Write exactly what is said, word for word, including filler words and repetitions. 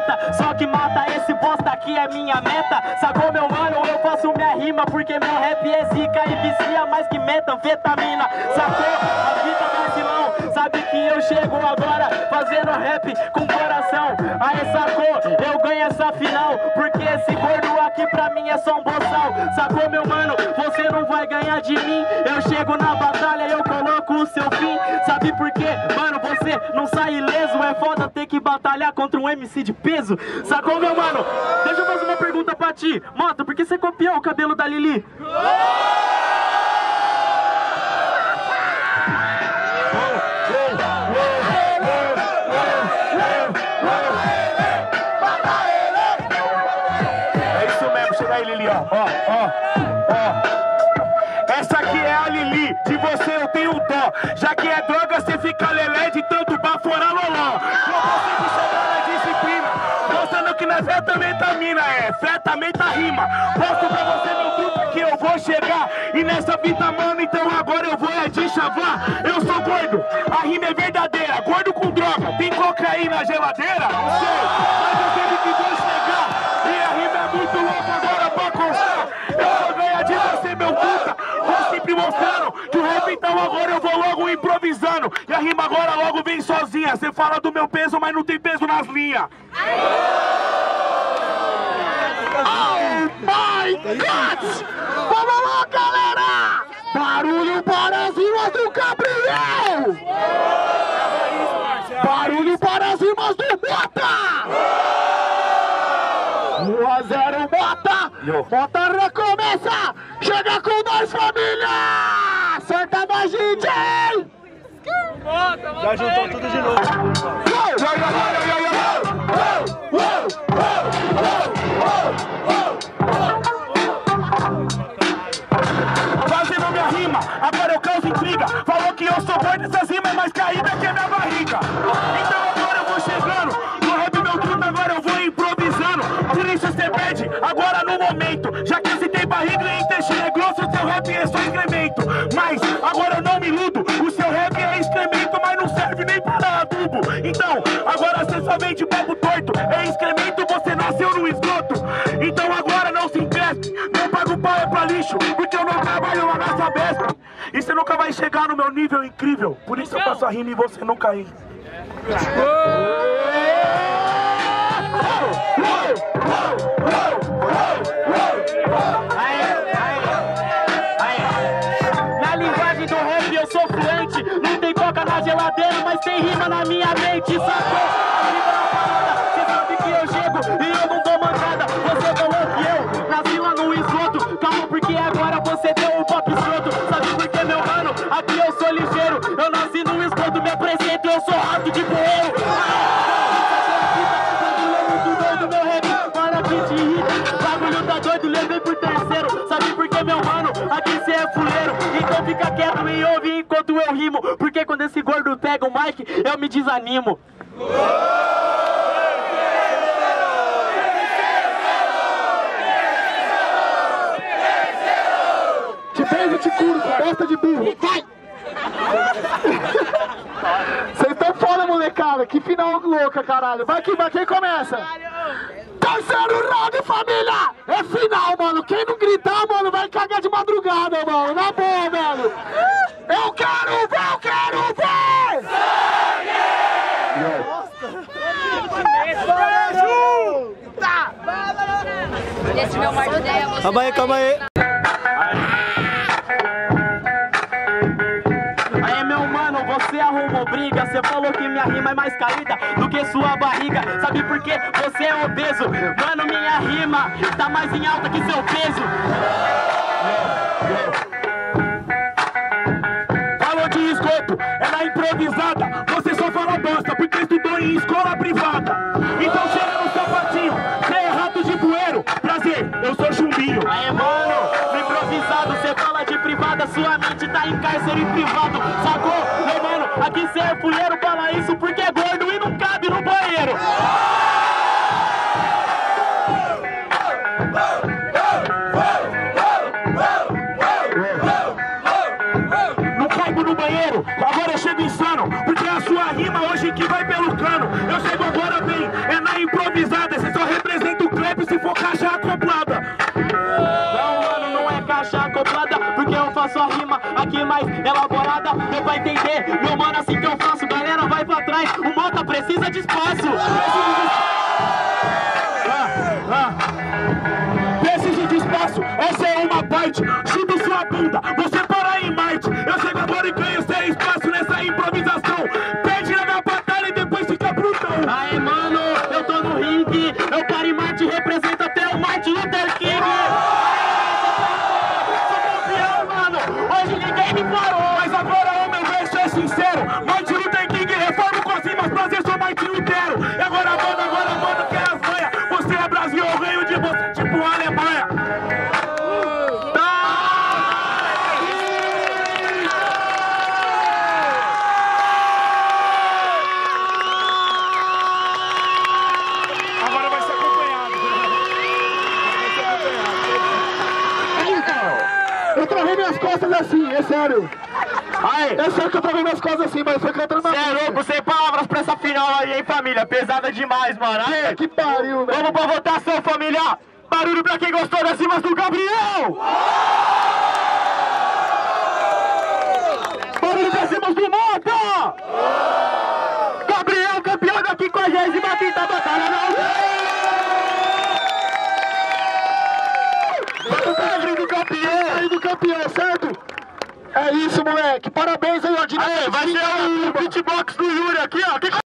dieta, só que mata esse bosta aqui é minha meta. Sacou, meu mano? Eu faço minha rima porque meu rap é zica e vicia mais que metanfetamina. Sacou? A vida é vacilão, sabe que eu chego agora fazendo rap com coração. Aí sacou? Eu ganho essa final porque esse gordo aqui pra mim é só um boçal. Sacou, meu mano? Você não vai ganhar de mim. Eu chego na batalha e eu coloco o seu fim. Sabe por quê? Mano, você não sai ileso. É foda ter que batalhar contra um M C de peso. Sacou, meu mano? Deixa eu fazer uma pergunta pra ti. Mota, por que você copiou o cabelo da Lili? É isso mesmo, chega aí, Lili, ó, ó, ó, ó. Essa aqui é a Lili, de você eu tenho dó. Já que é droga, você fica lelé de tanto baforar loló. Eu consigo chegar na disciplina, mostrando que nós é também tá mina, é, fé também tá rima. Mostro pra você, meu truque, que eu vou chegar. E nessa vida, mano, então agora eu vou é de chavar. Eu sou gordo, a rima é verdadeira. Gordo com droga, tem cocaína na geladeira? Não sei, mas eu sei que vou chegar. E a rima é muito louca agora pra constar. Eu vou ganhar de você, meu puta. Vou sempre mostrando que o rap então agora eu vou logo improvisando. E a rima agora logo vem sozinha. Você fala do meu peso, mas não tem peso nas linhas. Oh my God! Vamos lá, galera! Barulho para as rimas do Gabriel! Barulho para as rimas do Mota! um a zero Mota! Mota recomeça! Chega com nós, família! Senta mais, D J! Já juntou tudo de novo. Fazendo minha rima, agora eu causo intriga. Falou que eu sou gordo, essas rimas é mais caída que a minha barriga. Então agora eu vou chegando, no rap meu truto agora eu vou improvisando. Por isso você perde, agora no momento. Já que você tem barriga e intestino é grosso, o seu rap é só excremento. Mas agora eu não me iludo, o seu rap é excremento, mas não serve nem para adubo. Então, agora você só vem de papo torto. É excremento, você nasceu no esgoto. Então agora não se empreste, não paga o pau é pra lixo, porque eu não trabalho lá na Sabesp. E você nunca vai chegar no meu nível incrível. Por isso eu faço a rima e você não cair. Na linguagem do rap eu sou fluente. Não tem coca na geladeira, mas tem rima na minha mente. Sacou? Rima na parada, você sabe que eu chego e eu não dou mancada. Você falou que eu nasci lá no esgoto. Calma, porque agora você deu um pop escroto. Sabe por que, meu mano? Aqui eu sou ligeiro. Eu nasci no esgoto, me apresento, eu sou rato de bueiro. Bagulho tá doido, levei por terceiro. Sabe por que, meu mano? Aqui cê é fuleiro. Então fica quieto e ouve enquanto eu rimo. Porque quando esse gordo pega o mic, eu me desanimo. Te beijo, te curo, bosta de burro. Vai! Vocês estão foda, molecada. Que final louca, caralho. Vai que vai, quem começa? Terceiro round, família! É final, mano. Quem não gritar, mano, vai cagar de madrugada, mano. Na boa, velho. Eu quero ver, eu quero ver! Sangue! Esse meu mar de ideia. Calma aí, calma aí. Aí, meu mano, você arrumou briga. Você falou que minha rima é mais caída do que sua barriga. Sabe por quê? Você é obeso. Mano, minha rima tá mais em alta que seu peso. Falou de esgoto, é na improvisada. Você só fala bosta porque estudou em escola privada. Então chega no sapatinho, você é rato de bueiro. Prazer, eu sou chumbinho. Aí, mano, no improvisado, você fala de privada. Sua mente tá em cárcere privado. Sacou? Meu mano, aqui cê é fuleiro. Fala isso porque é gordo e não cabe no banheiro. Não caibo no banheiro, agora eu chego insano. Porque a sua rima hoje que vai pelo cano. Eu chego agora bem, é na improvisada. caixa acoplada. Não, mano, não é caixa acoplada, porque eu faço a rima aqui mais elaborada. Deu pra entender, meu mano, assim que eu faço. Galera, vai pra trás, o Mota precisa de espaço. Ah, ah. Preciso de espaço, essa é uma parte. Chuto sua bunda, você para em Marte. Eu chego agora e ganho sem espaço nessa improvisação. Perde na minha batalha e depois fica brutão. Aê, mano, eu tô no ringue. Eu paro em Marte, representa até o Martin Luther King. Sou campeão, mano, hoje ninguém me parou. Mas agora o meu verso é sincero. Martin Luther King, reformo com as rimas, prazer, sou Martin Lutero. E agora, mano, agora, mano, que é as manhas. Você é Brasil, eu ganho de você, tipo a Alemanha. Agora vai ser acompanhado. Vai ser acompanhado. Eu travei minhas costas assim, é sério. Aí, É sério que eu travei minhas costas assim, mas foi cantando cê na é louco, sem palavras pra essa final aí, hein, família? Pesada demais, mano. Aí, Que pariu, velho. vamos pra votação, família. Barulho pra quem gostou das rimas do Gabriel. Barulho pra rimas do Mota. Gabriel, campeão da quinquagésima quinta batalha da Vamos do campeão. Aí do campeão, certo? É isso, moleque. Parabéns aí, ó. Aí, vai ser o beatbox do Yuri aqui, ó. Que